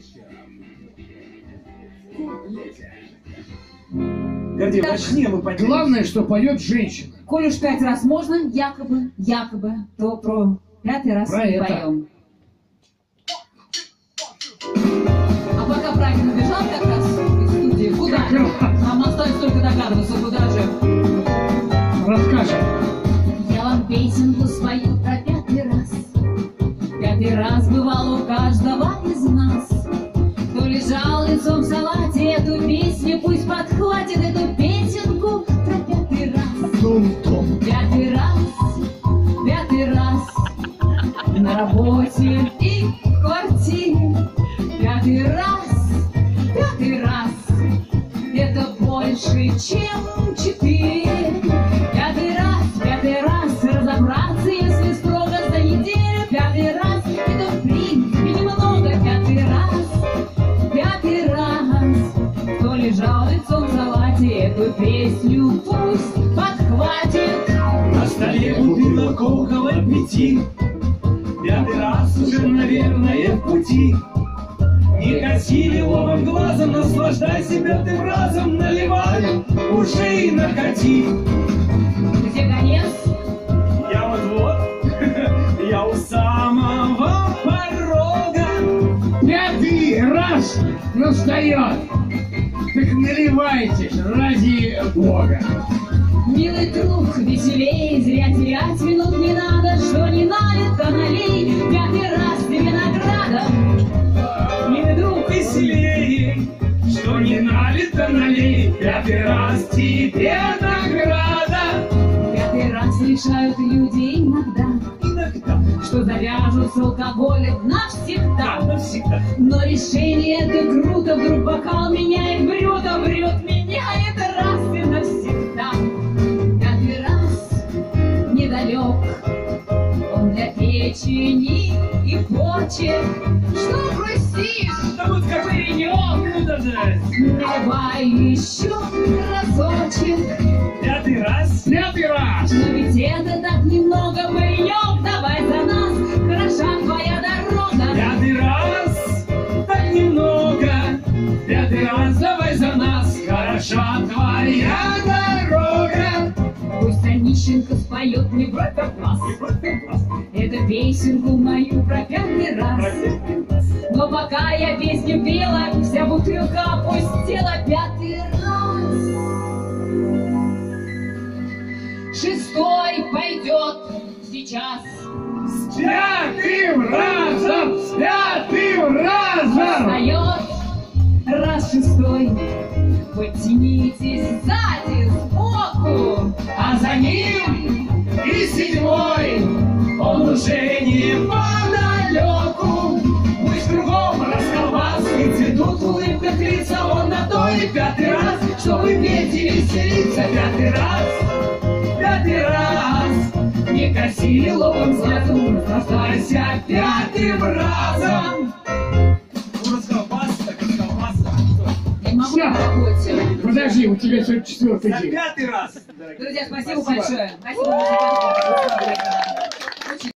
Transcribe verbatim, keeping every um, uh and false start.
Гордей, начни, мы пойдем. Главное, что поет женщина. Коль уж пять раз можно, якобы, якобы, то про пятый раз Про не это. поем. А пока Правин убежал как раз из студии, куда? Нам осталось только догадываться, куда же. Расскажем. Я вам песенку свою про пятый раз. Пятый раз бывал у каждого из нас. Кто лежал лицом в салате, эту песню пусть подхватит, эту песенку про пятый раз. Том-том. Пятый раз, пятый раз на работе и в квартире. Пятый раз, пятый раз это больше, чем четыре. Пятый раз, пятый раз разобраться, если строго за неделю. Пятый раз это в принципе немного. Пятый раз, пятый раз кто лежал лицом в салате, эту песню пусть подхватит. На столе бутылок около пяти. Пятый раз уже, наверное, в пути. Не коси лиловым глазом, наслаждайся пятым разом. Наливай, уже и накати. Где конец? Я вот-вот, я у самого порога. Пятый раз настает. Так наливайтесь ради Бога. Милый друг, веселей, зря терять минут не надо. Что не налит, то налей. Пятый раз тебе награда. Милый друг, Веселее, что не налито, то налей. Пятый раз тебе награда. пятый раз решают люди иногда, Иногда, что завяжут с алкоголем навсегда. навсегда. Но решение это круто, вдруг бокал меняет брюто, врет, меняет раз и навсегда. Пятый раз недалек, он для печени и почек. Что грустишь, Да вот как паренек? ну даже. Наливай еще разочек. Пятый раз. Пятый раз. Но ведь это так немного, паренек, давай за нас, хороша твоя дорога. Пятый раз, так немного. Пятый раз, давай за нас, хороша твоя дорога. Пусть Онищенко споет мне бровь как глаз, эту песенку мою про пятый раз. Но пока я песню пела, вся бутылка опустела. Пятый раз. Шестой пойдет сейчас. С пятым разом. С пятым разом. Встает раз шестой. Подтянитесь сзади, сбоку, А за ним и седьмой, он уже не подалеку. Пусть кругом расколбаски цветут в улыбках лица, он на то и пятый раз, чтобы петь и веселиться. Пятый раз, пятый раз, не коси лиловым взглядом, наслаждайся пятым разом. Ну, расколбаса, так расколбаса. Я могу Всё. на работе. Подожди, у тебя сегодня четвертый За день. пятый раз. Друзья, спасибо, Спасибо. большое. Спасибо, музыканты.